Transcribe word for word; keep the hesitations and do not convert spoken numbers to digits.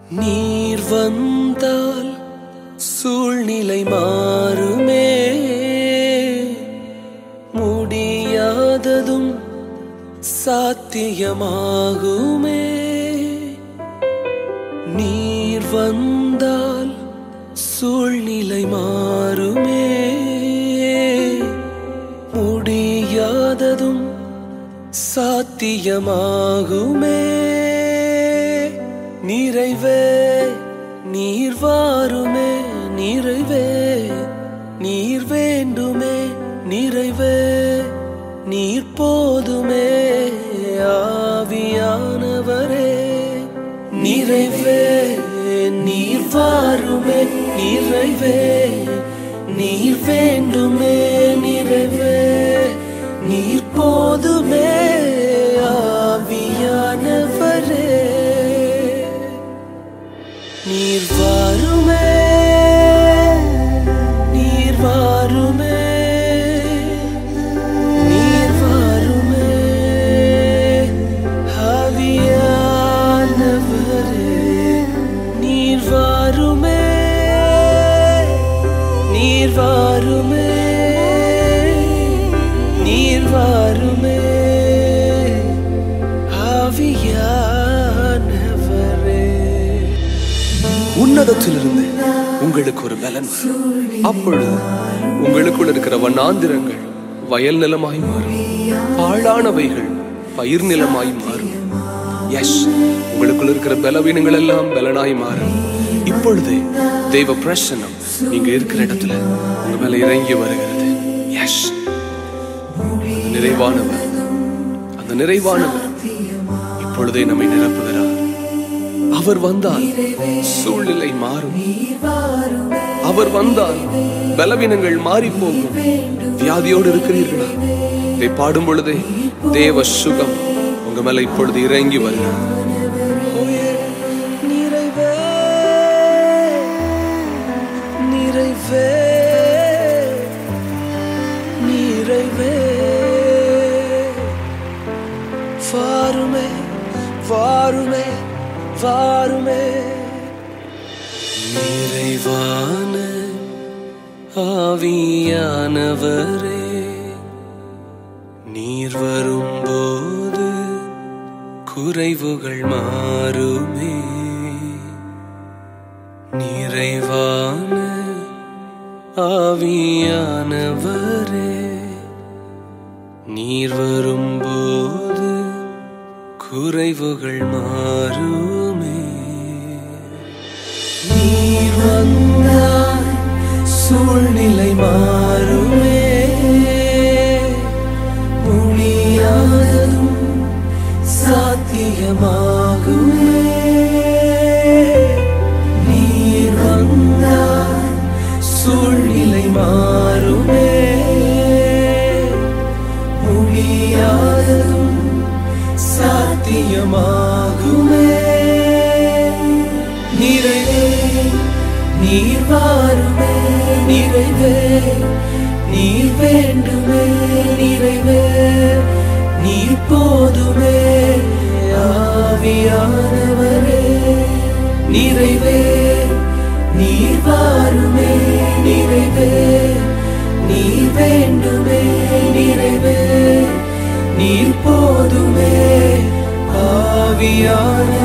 நீர் வந்தால் சூழ்நிலை மாறுமே, முடியாததும் சாத்தியமாகுமே. நீர் வந்தால் சூழ்நிலை மாறுமே, முடியாததும் சாத்தியமாகுமே. நிறைவே நீர் வாருமே, நிறைவே நீர் வேண்டுமே, நிறைவே நீர் போதுமே. ஆவியானவரே நிறைவே நீர் வாருமே, நிறைவே நீர் வேண்டுமே, நிறைவே நீர் போதுமே. ஆவியானவரே நீர் வாருமே, நீர் வாருமே, நீர் வாருமே. ஆவியானவரே நீர் வாருமே, நீர் வாருமே, நீர் வாருமே. ஆவியானவரே உன்னதத்திலிருந்து உங்களுக்கு ஒரு பலன், அப்பொழுது உங்களுக்குள் இருக்கிற வண்ணாந்திரங்கள் வயல் நிலமாய் மாறும், பாழானவைகள் பயிர் நிலமாய் மாறும். எஸ், உங்களுக்குள் இருக்கிற பலவீனங்கள் எல்லாம் பலனாய் மாறும். இப்பொழுதே தெய்வ பிரசன்னம் நீங்க இருக்கிற இடத்துல உங்க மேல இறங்கி வருகிறது. எஸ், அந்த நிறைவானவர், அந்த நிறைவானவர் இப்பொழுதே நம்மை நிரப்புகிறார். அவர் வந்தால் சூழ்நிலை மாறும், அவர் வந்தால் பலவீனங்கள் மாறி போகும். வியாதியோடு இருக்கிறீர்களா? இதை பாடும் பொழுதே தேவ சுகம் உங்க மேல இப்பொழுது இறங்கி வருகிறது. நிறைவே நிறைவே நிறைவே வாருமே, வாருமே, வாருமே. நிறைவான ஆவியானவரே நீர் வரும்போது குறைவுகள் மாறுமே. நிறைவான ஆவியானவரே நீர் வரும்போது குறைவுகள் மாறுமே. நீர் வந்தால் சூழ்நிலை மாறுமே, முடியாததும் சாத்தியமாகுமே. நீர் வந்தால் சூழ்நிலை மாறுமே, முடியாததும் சாத்தியமாகுமே. நிறைவே நீர் வாருமே, நிறைவே நீர் வேண்டுமே, நிறைவே நீர் போதுமே. ஆவியானவரே நிறைவே நீர் வாருமே, நிறைவே நீர் வேண்டுமே, நிறைவே நீர் போதுமே. ஆவியானவரே